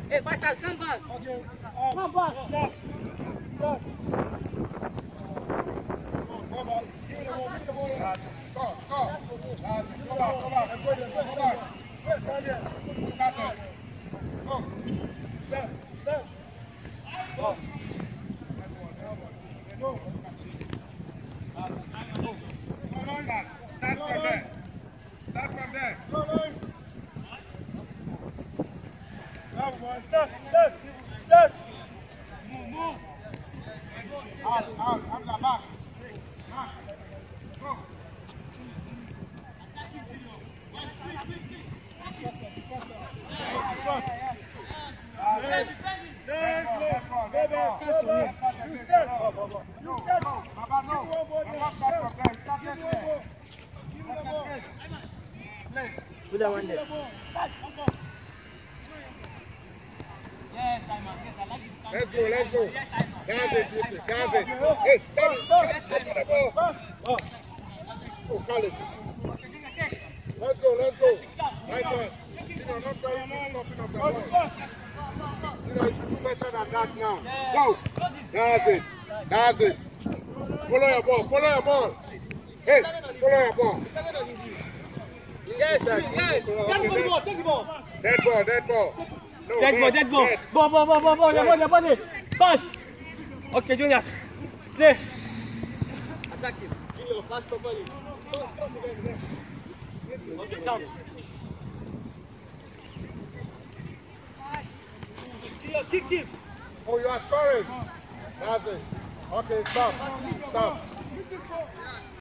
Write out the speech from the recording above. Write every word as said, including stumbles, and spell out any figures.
Hey, faster, stand back. Okay. Um, Come back. Start. Start. Go back. Give me the ball. Give me the ball. Yeah. Go, go. That's it. Go back, go back. Let's go there. Go back. First, stand there. Start it. Go. Stand. Stand. Go. Go. Start. Start from there. Start from there. Go, Lloyd. Bravo, boy. Start. Start. Start. Move, move. Out, out. Hamza, back. Back. Go. Yes, yes, go back, go back. You stand. You stand. Baba, no. Give me one more Baba, there. start from there. Start Give me it one there. more. Give me the ball. Play. Put that one Give me there. the ball. Yes, Simon. Yes, I like it. Let's go, let's go. Yes, Simon. That's it, Yusuf. That's it. Hey, stop it. Open the ball. Oh, Khalid. Let's go, let's go. Right on. You know, not trying to stopping of the Go ball. fast. You know, it's do better than that now. Go. That's it. That's it. Follow your ball. Follow your ball. Hey, follow your ball. Yes, yes. Take the ball, take the ball. Dead ball, dead ball. No, Dead ball, dead ball. Ball, ball, ball, ball, ball, ball, ball, ball. Fast. Okay, Junior. Play. Attack him. Junior, pass properly. Okay, down. Junior, kick him. Oh, you are scoring. That's it. Okay, stop. Stop.